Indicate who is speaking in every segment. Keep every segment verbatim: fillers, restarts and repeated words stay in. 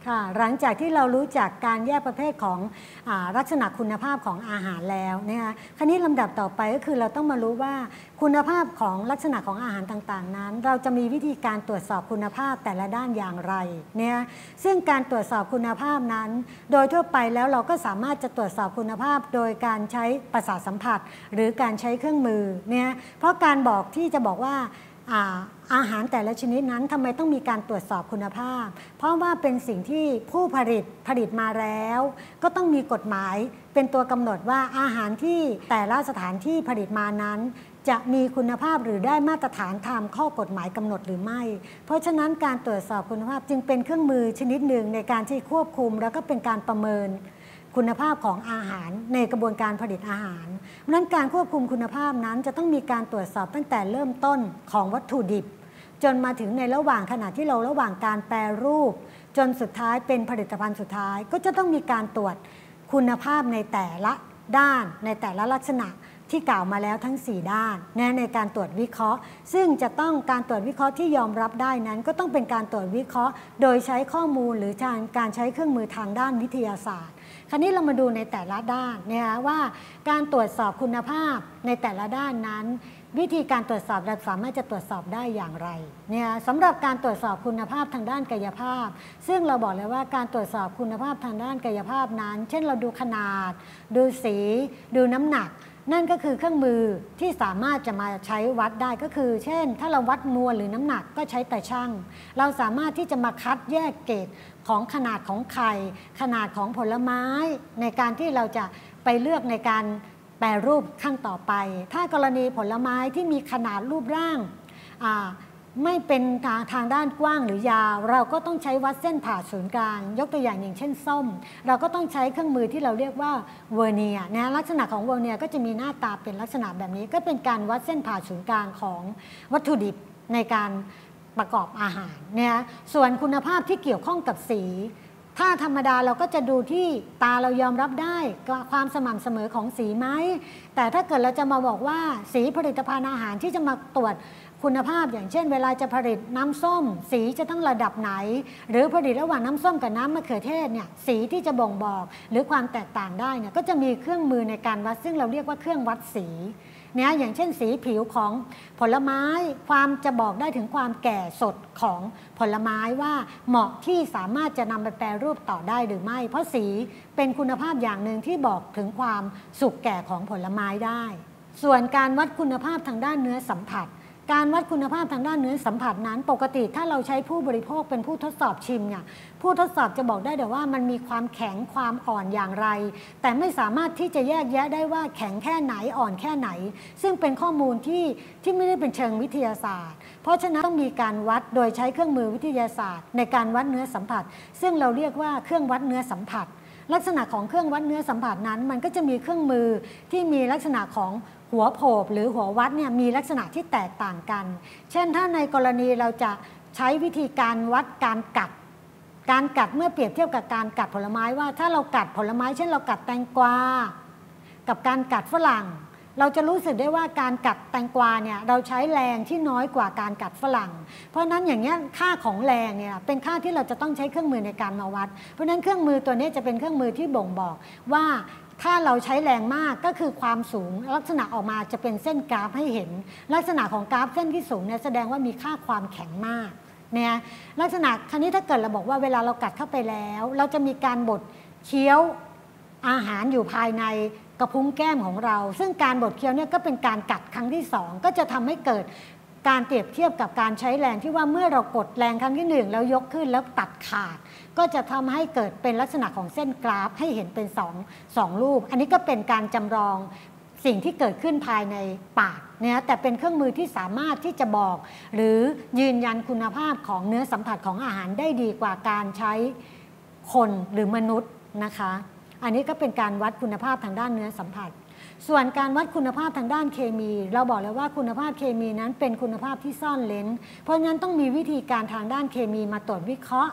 Speaker 1: ค่ะหลังจากที่เรารู้จักการแยกประเภทของอาลักษณะคุณภาพของอาหารแล้วนะคะคราวนี้ลำดับต่อไปก็คือเราต้องมารู้ว่าคุณภาพของลักษณะของอาหารต่างๆนั้นเราจะมีวิธีการตรวจสอบคุณภาพแต่ละด้านอย่างไรเนี่ยซึ่งการตรวจสอบคุณภาพนั้นโดยทั่วไปแล้วเราก็สามารถจะตรวจสอบคุณภาพโดยการใช้ประสาทสัมผัสหรือการใช้เครื่องมือเนี่ยเพราะการบอกที่จะบอกว่าอาอาหารแต่ละชนิดนั้นทำไมต้องมีการตรวจสอบคุณภาพเพราะว่าเป็นสิ่งที่ผู้ผลิตผลิตมาแล้วก็ต้องมีกฎหมายเป็นตัวกำหนดว่าอาหารที่แต่ละสถานที่ผลิตมานั้นจะมีคุณภาพหรือได้มาตรฐานตามข้อกฎหมายกำหนดหรือไม่เพราะฉะนั้นการตรวจสอบคุณภาพจึงเป็นเครื่องมือชนิดหนึ่งในการที่ควบคุมแล้วก็เป็นการประเมินคุณภาพของอาหารในกระบวนการผลิตอาหารเพราะฉะนั้นการควบคุมคุณภาพนั้นจะต้องมีการตรวจสอบตั้งแต่เริ่มต้นของวัตถุดิบจนมาถึงในระหว่างขณะที่เราระหว่างการแปรรูปจนสุดท้ายเป็นผลิตภัณฑ์สุดท้ายก็จะต้องมีการตรวจคุณภาพในแต่ละด้านในแต่ละลักษณะที่กล่าวมาแล้วทั้งสี่ด้านนะในการตรวจวิเคราะห์ซึ่งจะต้องการตรวจวิเคราะห์ที่ยอมรับได้นั้นก็ต้องเป็นการตรวจวิเคราะห์โดยใช้ข้อมูลหรือการใช้เครื่องมือทางด้านวิทยาศาสตร์คราวนี้เรามาดูในแต่ละด้านนะคะว่าการตรวจสอบคุณภาพในแต่ละด้านนั้นวิธีการตรวจสอบเราสามารถจะตรวจสอบได้อย่างไรเนี่ยสำหรับการตรวจสอบคุณภาพทางด้านกายภาพซึ่งเราบอกเลยว่าการตรวจสอบคุณภาพทางด้านกายภาพนั้นเช่นเราดูขนาดดูสีดูน้ำหนักนั่นก็คือเครื่องมือที่สามารถจะมาใช้วัดได้ก็คือเช่นถ้าเราวัดมวลหรือน้ำหนักก็ใช้แต่ช่างเราสามารถที่จะมาคัดแยกเกรดของขนาดของไข่ขนาดของผลไม้ในการที่เราจะไปเลือกในการแปรรูปขั้นต่อไปถ้ากรณีผลไม้ที่มีขนาดรูปร่างไม่เป็นทางด้านกว้างหรือยาวเราก็ต้องใช้วัดเส้นผ่าศูนย์กลางยกตัวอย่างอย่างเช่นส้มเราก็ต้องใช้เครื่องมือที่เราเรียกว่าเวอร์เนียร์นะลักษณะของเวอร์เนียร์ก็จะมีหน้าตาเป็นลักษณะแบบนี้ก็เป็นการวัดเส้นผ่าศูนย์กลางของวัตถุดิบในการประกอบอาหารเนี่ยส่วนคุณภาพที่เกี่ยวข้องกับสีถ้าธรรมดาเราก็จะดูที่ตาเรายอมรับได้ความสม่ำเสมอของสีไหมแต่ถ้าเกิดเราจะมาบอกว่าสีผลิตภัณฑ์อาหารที่จะมาตรวจคุณภาพอย่างเช่นเวลาจะผลิตน้ำส้มสีจะต้องระดับไหนหรือผลิตระหว่างน้ำส้มกับน้ำมะเขือเทศเนี่ยสีที่จะบ่งบอกหรือความแตกต่างได้เนี่ยก็จะมีเครื่องมือในการวัดซึ่งเราเรียกว่าเครื่องวัดสีเนี่ยอย่างเช่นสีผิวของผลไม้ความจะบอกได้ถึงความแก่สดของผลไม้ว่าเหมาะที่สามารถจะนำไปแปรรูปต่อได้หรือไม่เพราะสีเป็นคุณภาพอย่างหนึ่งที่บอกถึงความสุกแก่ของผลไม้ได้ส่วนการวัดคุณภาพทางด้านเนื้อสัมผัสการวัดคุณภาพทางด้านเนื้อสัมผัสนั้นปกติถ้าเราใช้ผู้บริโภคเป็นผู้ทดสอบชิมเนี่ยผู้ทดสอบจะบอกได้แต่ว่ามันมีความแข็งความอ่อนอย่างไรแต่ไม่สามารถที่จะแยกแยะได้ว่าแข็งแค่ไหนอ่อนแค่ไหนซึ่งเป็นข้อมูลที่ที่ไม่ได้เป็นเชิงวิทยาศาสตร์เพราะฉะนั้นต้องมีการวัดโดยใช้เครื่องมือวิทยาศาสตร์ในการวัดเนื้อสัมผัสซึ่งเราเรียกว่าเครื่องวัดเนื้อสัมผัสลักษณะของเครื่องวัดเนื้อสัมผัสนั้นมันก็จะมีเครื่องมือที่มีลักษณะของหัวโผบหรือหัววัดเนี่ยมีลักษณะที่แตกต่างกันเช่นถ้าในกรณีเราจะใช้วิธีการวัดการกัดการกัดเมื่อเปรียบเทียบกับการกัดผลไม้ว่าถ้าเรากัดผลไม้เช่นเรากัดแตงกวากับการกัดฝรั่งเราจะรู้สึกได้ว่าการกัดแตงกวาเนี่ยเราใช้แรงที่น้อยกว่าการกัดฝรั่งเพราะนั้นอย่างนี้ค่าของแรงเนี่ยเป็นค่าที่เราจะต้องใช้เครื่องมือในการมาวัดเพราะนั้นเครื่องมือตัวนี้จะเป็นเครื่องมือที่บ่งบอกว่าถ้าเราใช้แรงมากก็คือความสูงลักษณะออกมาจะเป็นเส้นกราฟให้เห็นลักษณะของกราฟเส้นที่สูงเนี่ยแสดงว่ามีค่าความแข็งมากเนี่ยลักษณะคราวนี้ถ้าเกิดเราบอกว่าเวลาเรากัดเข้าไปแล้วเราจะมีการบดเคี้ยวอาหารอยู่ภายในกระพุ้งแก้มของเราซึ่งการบดเคี้ยวเนี่ยก็เป็นการกัดครั้งที่สองก็จะทำให้เกิดการเปรียบเทียบกับการใช้แรงที่ว่าเมื่อเรากดแรงครั้งที่หนึ่งแล้วยกขึ้นแล้วตัดขาดก็จะทำให้เกิดเป็นลักษณะของเส้นกราฟให้เห็นเป็นสองสองรูปอันนี้ก็เป็นการจำลองสิ่งที่เกิดขึ้นภายในปากเนี่ยแต่เป็นเครื่องมือที่สามารถที่จะบอกหรือยืนยันคุณภาพของเนื้อสัมผัสของอาหารได้ดีกว่าการใช้คนหรือมนุษย์นะคะอันนี้ก็เป็นการวัดคุณภาพทางด้านเนื้อสัมผัสส่วนการวัดคุณภาพทางด้านเคมีเราบอกเลยว่าคุณภาพเคมีนั้นเป็นคุณภาพที่ซ่อนเร้นเพราะงั้นต้องมีวิธีการทางด้านเคมีมาตรวจวิเคราะห์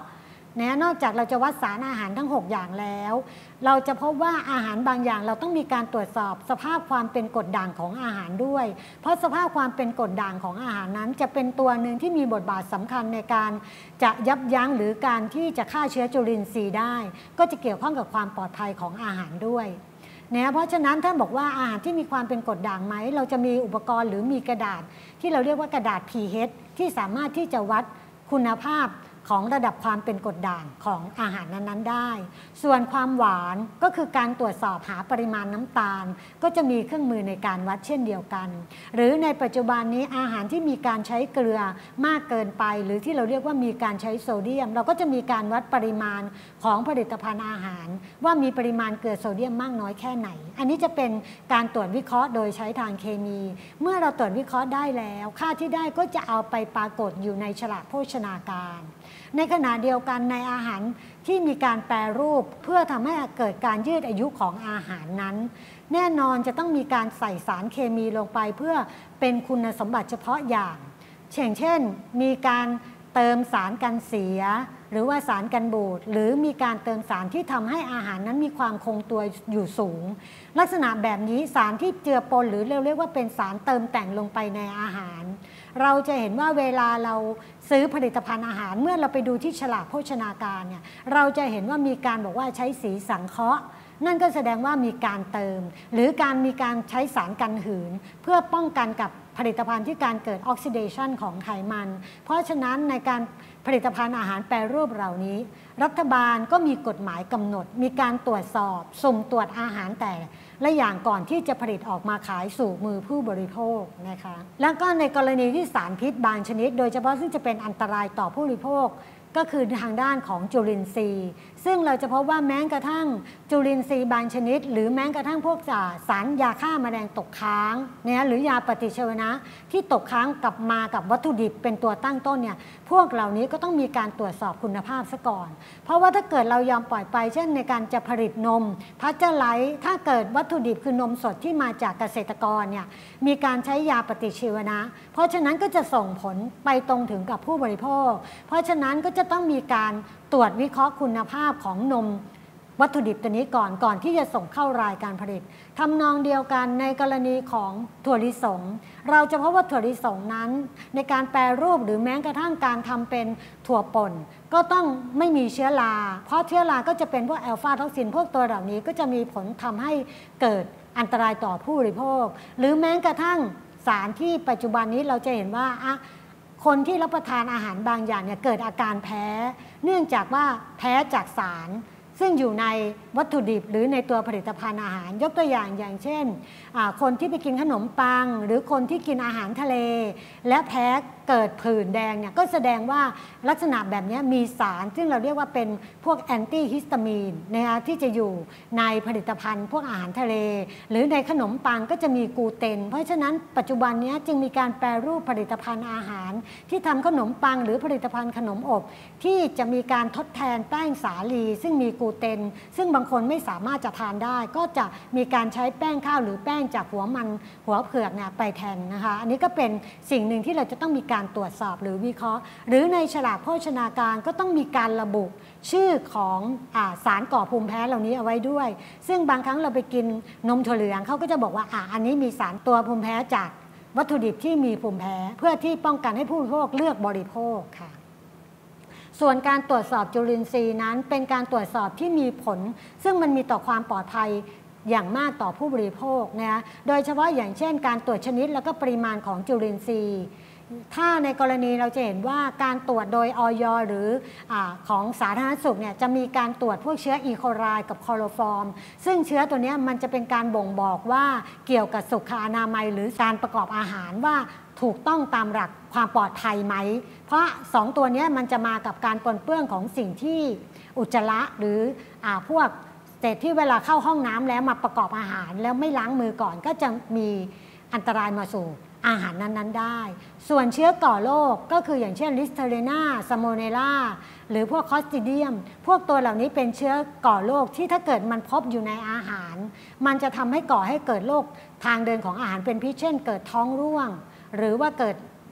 Speaker 1: นะนอกจากเราจะวัดสารอาหารทั้งหกอย่างแล้วเราจะพบว่าอาหารบางอย่างเราต้องมีการตรวจสอบสภาพความเป็นกรดด่างของอาหารด้วยเพราะสภาพความเป็นกรดด่างของอาหารนั้นจะเป็นตัวหนึ่งที่มีบทบาทสำคัญในการจะยับยั้งหรือการที่จะฆ่าเชื้อจุลินทรีย์ได้ก็จะเกี่ยวข้องกับความปลอดภัยของอาหารด้วยนะเพราะฉะนั้นถ้าบอกว่าอาหารที่มีความเป็นกรดด่างไหมเราจะมีอุปกรณ์หรือมีกระดาษที่เราเรียกว่ากระดาษ pH ที่สามารถที่จะวัดคุณภาพของระดับความเป็นกรดด่างของอาหารนั้นๆได้ส่วนความหวานก็คือการตรวจสอบหาปริมาณน้ำตาลก็จะมีเครื่องมือในการวัดเช่นเดียวกันหรือในปัจจุบันนี้อาหารที่มีการใช้เกลือมากเกินไปหรือที่เราเรียกว่ามีการใช้โซเดียมเราก็จะมีการวัดปริมาณของผลิตภัณฑ์อาหารว่ามีปริมาณเกลือโซเดียมมากน้อยแค่ไหนอันนี้จะเป็นการตรวจวิเคราะห์โดยใช้ทางเคมีเมื่อเราตรวจวิเคราะห์ได้แล้วค่าที่ได้ก็จะเอาไปปรากฏอยู่ในฉลากโภชนาการในขณะเดียวกันในอาหารที่มีการแปรรูปเพื่อทำให้เกิดการยืดอายุของอาหารนั้นแน่นอนจะต้องมีการใส่สารเคมีลงไปเพื่อเป็นคุณสมบัติเฉพาะอย่างเช่นเช่นมีการเติมสารกันเสียหรือว่าสารกันบูดหรือมีการเติมสารที่ทำให้อาหารนั้นมีความคงตัวอยู่สูงลักษณะแบบนี้สารที่เจือปนหรือเรียกว่าเป็นสารเติมแต่งลงไปในอาหารเราจะเห็นว่าเวลาเราซื้อผลิตภัณฑ์อาหารเมื่อเราไปดูที่ฉลากโภชนาการเนี่ยเราจะเห็นว่ามีการบอกว่าใช้สีสังเคราะห์นั่นก็แสดงว่ามีการเติมหรือการมีการใช้สารกันหืนเพื่อป้องกันกับผลิตภัณฑ์ที่การเกิดออกซิเดชันของไขมันเพราะฉะนั้นในการผลิตภัณฑ์อาหารแปรรูปเหล่านี้รัฐบาลก็มีกฎหมายกำหนดมีการตรวจสอบสุ่มตรวจอาหารแต่และอย่างก่อนที่จะผลิตออกมาขายสู่มือผู้บริโภคนะคะแล้วก็ในกรณีที่สารพิษบางชนิดโดยเฉพาะซึ่งจะเป็นอันตรายต่อผู้บริโภคก็คือทางด้านของจุลินทรีย์ซึ่งเราจะพบว่าแม้กระทั่งจุลินทรีย์บางชนิดหรือแม้กระทั่งพวกสารยาฆ่าแมลงตกค้างเนี่ยหรือยาปฏิชีวนะที่ตกค้างกลับมากับวัตถุดิบเป็นตัวตั้งต้นเนี่ยพวกเหล่านี้ก็ต้องมีการตรวจสอบคุณภาพซะก่อนเพราะว่าถ้าเกิดเรายอมปล่อยไปเช่นในการจะผลิตนมพัชเจอร์ไลท์ถ้าเกิดวัตถุดิบคือนมสดที่มาจากเกษตรกรเนี่ยมีการใช้ยาปฏิชีวนะเพราะฉะนั้นก็จะส่งผลไปตรงถึงกับผู้บริโภคเพราะฉะนั้นก็จะต้องมีการตรวจวิเคราะห์คุณภาพของนมวัตถุดิบตัวนี้ก่อนก่อนที่จะส่งเข้ารายการผลิตทำนองเดียวกันในกรณีของถั่วลิสงเราจะพบว่าถั่วลิสงนั้นในการแปรรูปหรือแม้กระทั่งการทำเป็นถั่วป่นก็ต้องไม่มีเชื้อราเพราะเชื้อราก็จะเป็นพวกแอลฟาท็อกซินพวกตัวเหล่านี้ก็จะมีผลทำให้เกิดอันตรายต่อผู้บริโภคหรือแม้กระทั่งสารที่ปัจจุบันนี้เราจะเห็นว่าอะคนที่รับประทานอาหารบางอย่างเนี่ยเกิดอาการแพ้เนื่องจากว่าแพ้จากสารซึ่งอยู่ในวัตถุดิบหรือในตัวผลิตภัณฑ์อาหารยกตัวอย่างอย่างเช่นคนที่ไปกินขนมปังหรือคนที่กินอาหารทะเลและแพ้เกิดผื่นแดงเนี่ยก็แสดงว่าลักษณะแบบนี้มีสารซึ่งเราเรียกว่าเป็นพวกแอนตี้ฮิสตามีนนะคะที่จะอยู่ในผลิตภัณฑ์พวกอาหารทะเลหรือในขนมปังก็จะมีกลูเตนเพราะฉะนั้นปัจจุบันนี้จึงมีการแปรรูปผลิตภัณฑ์อาหารที่ทำขนมปังหรือผลิตภัณฑ์ขนมอบที่จะมีการทดแทนแป้งสาลีซึ่งมีกลูเตนซึ่งบางคนไม่สามารถจะทานได้ก็จะมีการใช้แป้งข้าวหรือแป้งจากหัวมันหัวเผือกเนี่ยไปแทนนะคะอันนี้ก็เป็นสิ่งหนึ่งที่เราจะต้องมีการตรวจสอบหรือวิเคราะห์หรือในฉลากโภชนาการก็ต้องมีการระบุชื่อของอ่าสารก่อภูมิแพ้เหล่านี้เอาไว้ด้วยซึ่งบางครั้งเราไปกินนมถั่วเหลืองเขาก็จะบอกว่าอ่าอันนี้มีสารตัวภูมิแพ้จากวัตถุดิบที่มีภูมิแพ้เพื่อที่ป้องกันให้ผู้บริโภคเลือกบริโภคค่ะส่วนการตรวจสอบจุลินทรีย์นั้นเป็นการตรวจสอบที่มีผลซึ่งมันมีต่อความปลอดภัยอย่างมากต่อผู้บริโภคนะคะโดยเฉพาะอย่างเช่นการตรวจชนิดและก็ปริมาณของจุลินทรีย์ถ้าในกรณีเราจะเห็นว่าการตรวจโดยอย.หรืออของสาธารณสุขเนี่ยจะมีการตรวจพวกเชื้ออีโคไลกับคลอโรฟอร์มซึ่งเชื้อตัวนี้มันจะเป็นการบ่งบอกว่าเกี่ยวกับสุขอนามัยหรือการประกอบอาหารว่าถูกต้องตามหลักความปลอดภัยไหมเพราะสองตัวนี้มันจะมากับการปนเปื้อนของสิ่งที่อุจจาระหรืออพวกเศษที่เวลาเข้าห้องน้ำแล้วมาประกอบอาหารแล้วไม่ล้างมือก่อนก็จะมีอันตรายมาสู่อาหารนั้นๆได้ส่วนเชื้อก่อโรคก็คืออย่างเช่นลิสเทอเรนาซาโมเนลาหรือพวกคอสติเดียมพวกตัวเหล่านี้เป็นเชื้อก่อโรคที่ถ้าเกิดมันพบอยู่ในอาหารมันจะทำให้ก่อให้เกิดโรคทางเดินของอาหารเป็นพิษเช่นเกิดท้องร่วงหรือว่าเกิด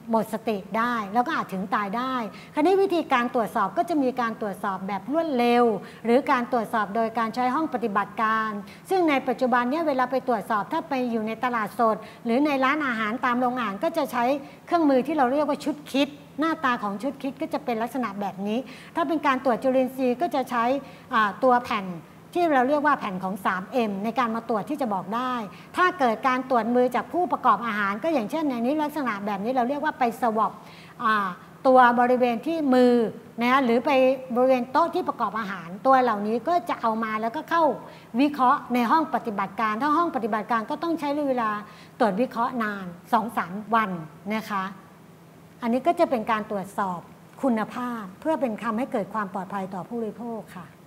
Speaker 1: หมดสติได้แล้วก็อาจถึงตายได้คราวนี้วิธีการตรวจสอบก็จะมีการตรวจสอบแบบรวดเร็วหรือการตรวจสอบโดยการใช้ห้องปฏิบัติการซึ่งในปัจจุบันนี้เวลาไปตรวจสอบถ้าไปอยู่ในตลาดสดหรือในร้านอาหารตามโรงอาหารก็จะใช้เครื่องมือที่เราเรียกว่าชุดคิดหน้าตาของชุดคิดก็จะเป็นลักษณะแบบนี้ถ้าเป็นการตรวจจุลินทรีย์ก็จะใช้ตัวแผ่นที่เราเรียกว่าแผ่นของ ทรี เอ็ม ในการมาตรวจที่จะบอกได้ถ้าเกิดการตรวจมือจากผู้ประกอบอาหารก็อย่างเช่นในนี้ลักษณะแบบนี้เราเรียกว่าไปสวอปตัวบริเวณที่มือนะหรือไปบริเวณโต๊ะที่ประกอบอาหารตัวเหล่านี้ก็จะเอามาแล้วก็เข้าวิเคราะห์ในห้องปฏิบัติการถ้าห้องปฏิบัติการก็ต้องใช้เวลาตรวจวิเคราะห์นาน สองถึงสาม วันนะคะอันนี้ก็จะเป็นการตรวจสอบคุณภาพเพื่อเป็นทำให้เกิดความปลอดภัยต่อผู้บริโภคค่ะ